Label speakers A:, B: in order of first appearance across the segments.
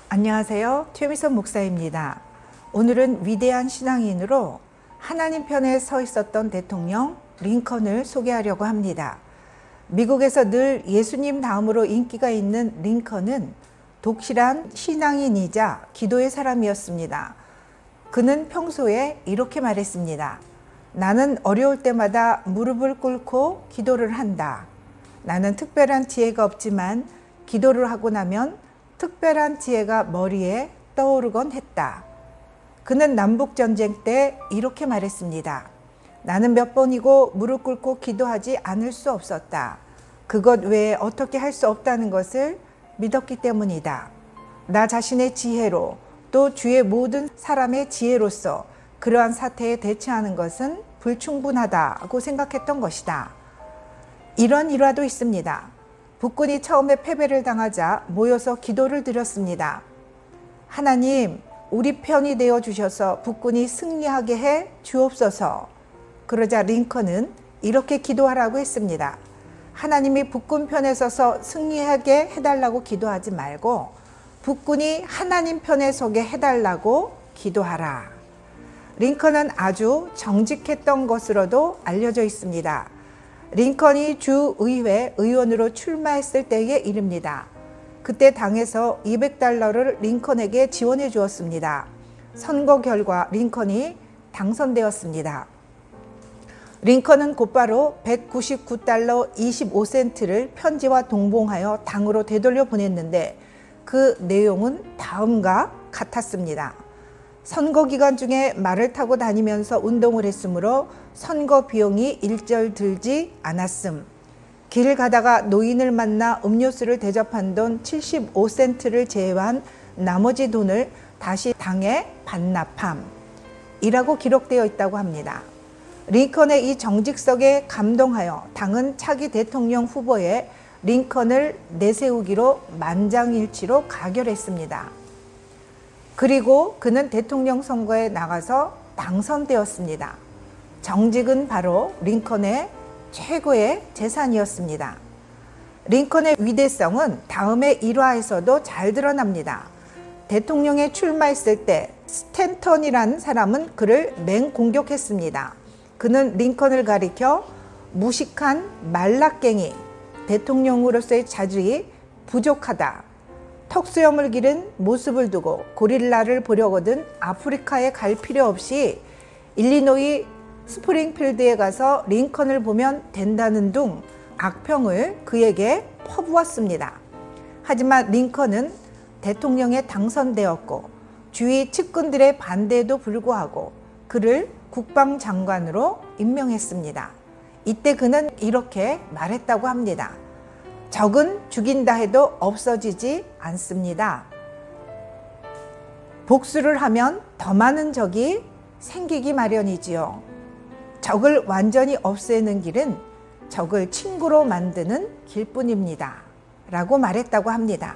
A: 안녕하세요. 최미선 목사입니다. 오늘은 위대한 신앙인으로 하나님 편에 서 있었던 대통령 링컨을 소개하려고 합니다. 미국에서 늘 예수님 다음으로 인기가 있는 링컨은 독실한 신앙인이자 기도의 사람이었습니다. 그는 평소에 이렇게 말했습니다. 나는 어려울 때마다 무릎을 꿇고 기도를 한다. 나는 특별한 지혜가 없지만 기도를 하고 나면 특별한 지혜가 머리에 떠오르곤 했다. 그는 남북전쟁 때 이렇게 말했습니다. 나는 몇 번이고 무릎 꿇고 기도하지 않을 수 없었다. 그것 외에 어떻게 할 수 없다는 것을 믿었기 때문이다. 나 자신의 지혜로 또 주의 모든 사람의 지혜로서 그러한 사태에 대처하는 것은 불충분하다고 생각했던 것이다. 이런 일화도 있습니다. 북군이 처음에 패배를 당하자 모여서 기도를 드렸습니다. 하나님, 우리 편이 되어 주셔서 북군이 승리하게 해 주옵소서. 그러자 링컨은 이렇게 기도하라고 했습니다. 하나님이 북군 편에 서서 승리하게 해달라고 기도하지 말고 북군이 하나님 편에 서게 해달라고 기도하라. 링컨은 아주 정직했던 것으로도 알려져 있습니다. 링컨이 주의회 의원으로 출마했을 때의 일입니다. 그때 당에서 $200를 링컨에게 지원해 주었습니다. 선거 결과 링컨이 당선되었습니다. 링컨은 곧바로 $199 25센트를 편지와 동봉하여 당으로 되돌려 보냈는데 그 내용은 다음과 같았습니다. 선거 기간 중에 말을 타고 다니면서 운동을 했으므로 선거 비용이 일절 들지 않았음. 길 가다가 노인을 만나 음료수를 대접한 돈 75센트를 제외한 나머지 돈을 다시 당에 반납함. 이라고 기록되어 있다고 합니다. 링컨의 이 정직성에 감동하여 당은 차기 대통령 후보에 링컨을 내세우기로 만장일치로 가결했습니다. 그리고 그는 대통령 선거에 나가서 당선되었습니다. 정직은 바로 링컨의 최고의 재산이었습니다. 링컨의 위대성은 다음의 일화에서도 잘 드러납니다. 대통령에 출마했을 때 스탠턴이라는 사람은 그를 맹공격했습니다. 그는 링컨을 가리켜 무식한 말라깽이, 대통령으로서의 자질이 부족하다. 턱수염을 기른 모습을 두고 고릴라를 보려거든 아프리카에 갈 필요 없이 일리노이 스프링필드에 가서 링컨을 보면 된다는 둥 악평을 그에게 퍼부었습니다. 하지만 링컨은 대통령에 당선되었고 주위 측근들의 반대에도 불구하고 그를 국방장관으로 임명했습니다. 이때 그는 이렇게 말했다고 합니다. 적은 죽인다 해도 없어지지 않습니다. 복수를 하면 더 많은 적이 생기기 마련이지요. 적을 완전히 없애는 길은 적을 친구로 만드는 길뿐입니다. 라고 말했다고 합니다.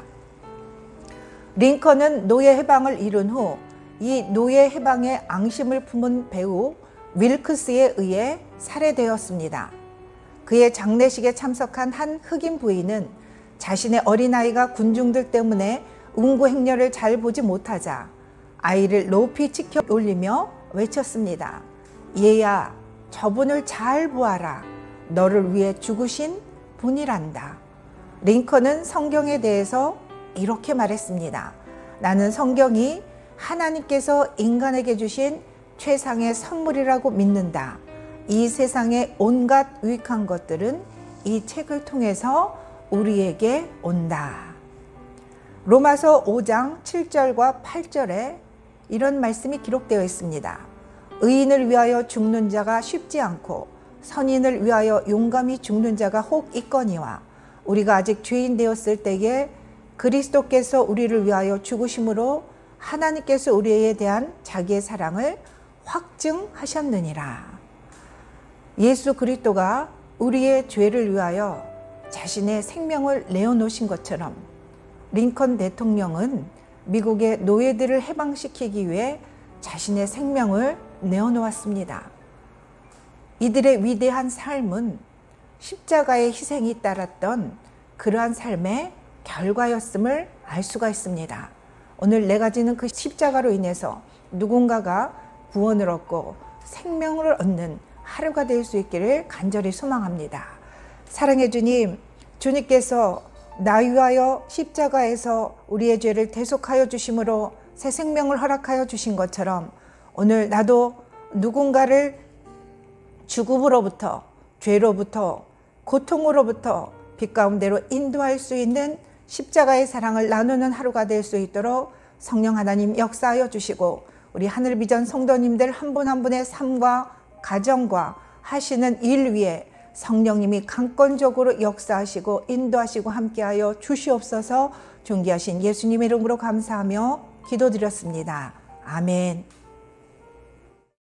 A: 링컨은 노예 해방을 이룬 후 이 노예 해방의 앙심을 품은 배우 윌크스에 의해 살해되었습니다. 그의 장례식에 참석한 한 흑인 부인은 자신의 어린아이가 군중들 때문에 운구 행렬을 잘 보지 못하자 아이를 높이 치켜 올리며 외쳤습니다. 얘야, 저분을 잘 보아라. 너를 위해 죽으신 분이란다. 링컨은 성경에 대해서 이렇게 말했습니다. 나는 성경이 하나님께서 인간에게 주신 최상의 선물이라고 믿는다. 이 세상의 온갖 유익한 것들은 이 책을 통해서 우리에게 온다. 로마서 5장 7절과 8절에 이런 말씀이 기록되어 있습니다. 의인을 위하여 죽는 자가 쉽지 않고 선인을 위하여 용감히 죽는 자가 혹 있거니와 우리가 아직 죄인 되었을 때에 그리스도께서 우리를 위하여 죽으심으로 하나님께서 우리에 대한 자기의 사랑을 확증하셨느니라. 예수 그리스도가 우리의 죄를 위하여 자신의 생명을 내어놓으신 것처럼 링컨 대통령은 미국의 노예들을 해방시키기 위해 자신의 생명을 내어놓았습니다. 이들의 위대한 삶은 십자가의 희생이 따랐던 그러한 삶의 결과였음을 알 수가 있습니다. 오늘 내가 지는 그 십자가로 인해서 누군가가 구원을 얻고 생명을 얻는 하루가 될 수 있기를 간절히 소망합니다. 사랑해 주님, 주님께서 나 위하여 십자가에서 우리의 죄를 대속하여 주심으로 새 생명을 허락하여 주신 것처럼 오늘 나도 누군가를 죽음으로부터, 죄로부터, 고통으로부터 빛 가운데로 인도할 수 있는 십자가의 사랑을 나누는 하루가 될 수 있도록 성령 하나님 역사하여 주시고 우리 하늘비전 성도님들 한 분 한 분의 삶과 가정과 하시는 일 위에 성령님이 강권적으로 역사하시고 인도하시고 함께하여 주시옵소서. 존귀하신 예수님의 이름으로 감사하며 기도드렸습니다. 아멘.